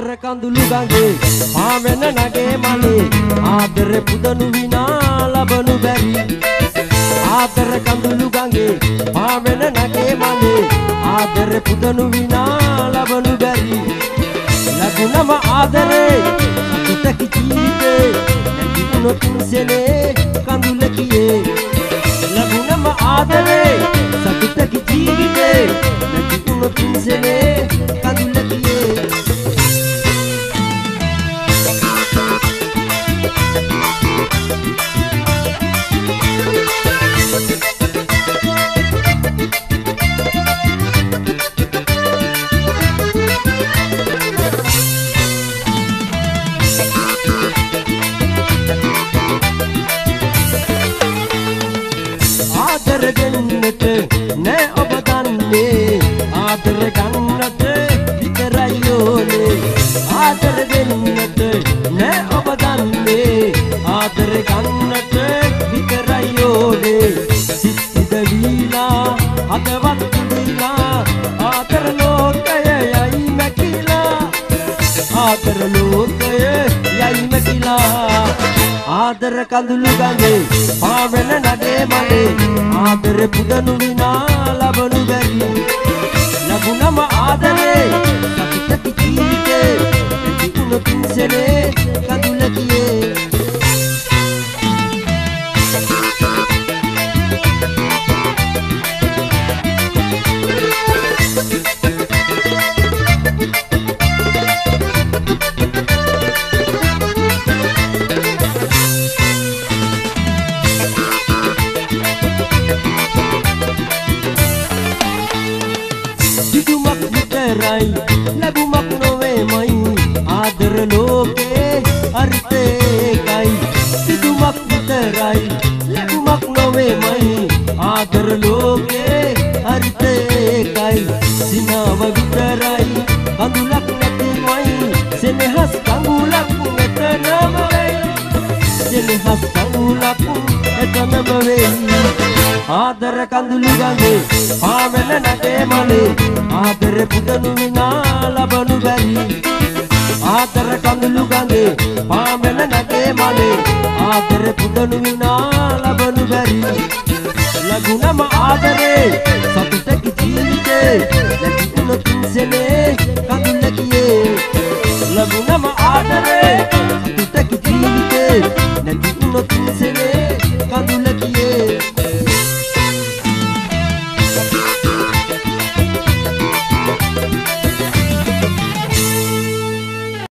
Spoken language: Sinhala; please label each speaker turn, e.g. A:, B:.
A: ආදර කඳුළු ගඟේ පාවෙන නගේ මලේ ආදර පුදනු විනා ලබනු බැරි ආදර කඳුළු ගඟේ පාවෙන නගේ මලේ ආදර පුදනු විනා ලබනු බැරි ලැබුණම ආදරේ සතුටකි ජීවිතේ නැති වුණොත් සෙනේ කඳුල කියේ ලැබුණම ආදරේ සතුටකි ජීවිතේ නැති වුණොත් සෙනේ කඳුල කියේ ආදර දෙන්නට නෑ ඔබ දන්නේ ආදර ගන්නට විතරයි ඕනේ ආදර දෙන්නට නෑ ඔබ දන්නේ ආදර ගන්නට විතරයි ඕනේ සිත් දීලා හදවත් දීලා ආදර ලෝකය යයි මැකිලා ආදර ලෝකය යයි මැකිලා ආදර කඳුළු ගඟේ පාවෙන නගේ මලේ ආදර පුදනු විනා ලබනු බැරි ලැබුණම ආදරේ සතුටකි ජීවිතේ නැති වුණොත් සෙනේ කඳුල කියේ ලැබුමක් නොවේමයි ආදර ලෝකේ අර්ථේකයි සිදුමක් විතරයි ලැබුමක් නොවේමයි ආදර ලෝකේ අර්ථේකයි සිනාව විතරයි කඳුලක් නැතිමයි සෙනෙහස් කඳුලක් එතනම වෙයි සෙනෙහස් කඳුලක් එතනම වෙයි ආදර කඳුළු ගඟේ පාවෙන නගේ මලේ ආදර පුදනු විනා ලබනු බැරි ආදර කඳුළු ගඟේ පාවෙන නගේ මලේ ආදර පුදනු විනා ලබනු බැරි ලැබුණම ආදරේ සතුටකි ජීවිතේ නැති වුණොත් සෙනේ